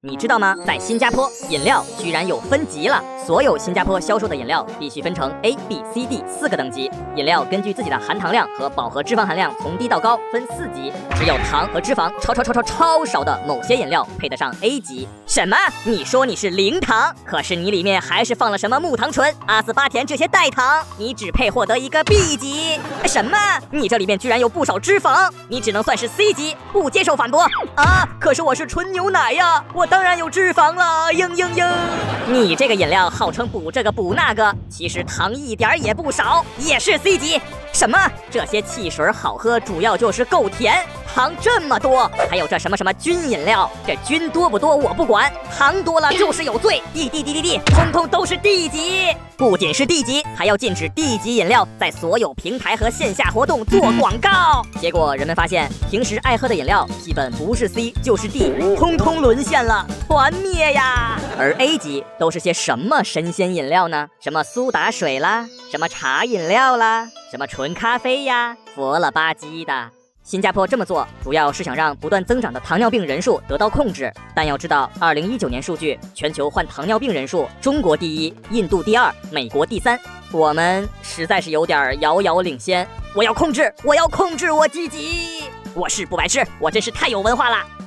你知道吗？在新加坡，饮料居然有分级了。所有新加坡销售的饮料必须分成 A、B、C、D 4个等级。饮料根据自己的含糖量和饱和脂肪含量从低到高分4级，只有糖和脂肪超少的某些饮料配得上 A 级。什么？你说你是零糖，可是你里面还是放了什么木糖醇、阿斯巴甜这些代糖，你只配获得一个 B 级。什么？你这里面居然有不少脂肪，你只能算是 C 级，不接受反驳啊！可是我是纯牛奶呀，我当然有脂肪了，你这个饮料号称补这个补那个，其实糖一点也不少，也是 C 级。什么？这些汽水好喝，主要就是够甜，糖这么多。还有这什么菌饮料，这菌多不多我不管，糖多了就是有罪。D，通通都是 D 级。不仅是 D 级，还要禁止 D 级饮料在所有平台和线下活动做广告。结果人们发现，平时爱喝的饮料基本不是 C 就是 D， 通通沦陷了，团灭呀！而 A 级都是些什么神仙饮料呢？什么苏打水啦，什么茶饮料啦，什么纯咖啡呀，佛了吧唧的。新加坡这么做，主要是想让不断增长的糖尿病人数得到控制。但要知道，2019年数据，全球患糖尿病人数，中国第一，印度第2，美国第3，我们实在是有点遥遥领先。我要控制我自己！我是不白痴，我真是太有文化了。